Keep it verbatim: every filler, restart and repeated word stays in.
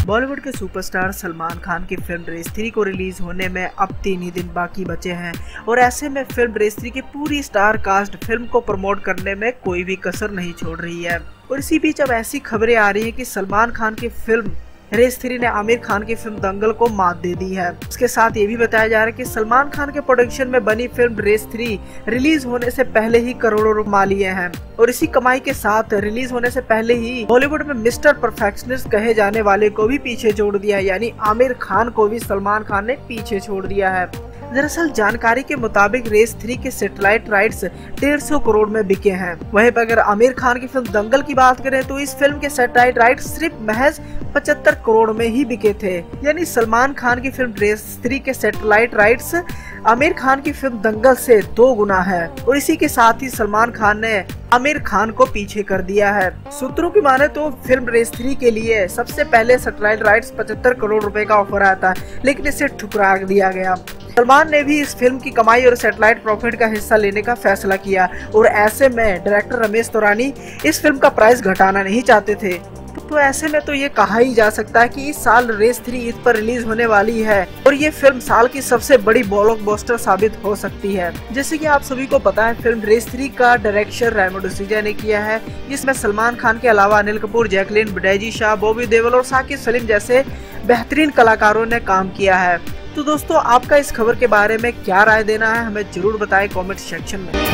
बॉलीवुड के सुपरस्टार सलमान खान की film race three को रिलीज होने में अब तीन ही दिन बाकी बचे हैं और ऐसे में फिल्म रेस थ्री की पूरी स्टार कास्ट फिल्म को प्रमोट करने में कोई भी कसर नहीं छोड़ रही है। और इसी बीच अब ऐसी खबरें आ रही हैं कि सलमान खान की फिल्म रेस थ्री ने आमिर खान की फिल्म दंगल को मात दे दी है। इसके साथ ये भी बताया जा रहा है कि सलमान खान के प्रोडक्शन में बनी फिल्म रेस थ्री रिलीज होने से पहले ही करोड़ों रुपए कमा लिए हैं और इसी कमाई के साथ रिलीज होने से पहले ही बॉलीवुड में मिस्टर परफेक्शनिस्ट कहे जाने वाले को भी पीछे छोड़ दिया है, यानी आमिर खान को भी सलमान खान ने पीछे छोड़ दिया है। दरअसल जानकारी के मुताबिक रेस थ्री के सैटेलाइट राइट्स डेढ़ सौ करोड़ में बिके हैं। वहीं पर अगर आमिर खान की फिल्म दंगल की बात करें तो इस फिल्म के सैटेलाइट राइट्स सिर्फ महज पचहत्तर करोड़ में ही बिके थे। यानी सलमान खान की फिल्म रेस थ्री के सैटेलाइट राइट्स आमिर खान की फिल्म दंगल से दो गुना है और इसी के साथ ही सलमान खान ने आमिर खान को पीछे कर दिया है। सूत्रों की माने तो फिल्म रेस थ्री के लिए सबसे पहले सैटेलाइट राइट्स पचहत्तर करोड़ रुपए का ऑफर आया था, लेकिन इसे ठुकरा दिया गया। सलमान ने भी इस फिल्म की कमाई और सैटेलाइट प्रॉफिट का हिस्सा लेने का फैसला किया और ऐसे में डायरेक्टर रमेश तौरानी इस फिल्म का प्राइस घटाना नहीं चाहते थे। तो ऐसे में तो ये कहा ही जा सकता है कि इस साल रेस थ्री ईद पर रिलीज होने वाली है और ये फिल्म साल की सबसे बड़ी ब्लॉकबस्टर साबित हो सकती है। जैसे कि आप सभी को पता है, फिल्म रेस थ्री का डायरेक्शन रेमो डिसूजा ने किया है। इसमें सलमान खान के अलावा अनिल कपूर, जैकलीन बिडेजी शाह, बॉबी देओल और साकिब सलीम जैसे बेहतरीन कलाकारों ने काम किया है। तो दोस्तों, आपका इस खबर के बारे में क्या राय देना है, हमें जरूर बताएं कमेंट सेक्शन में।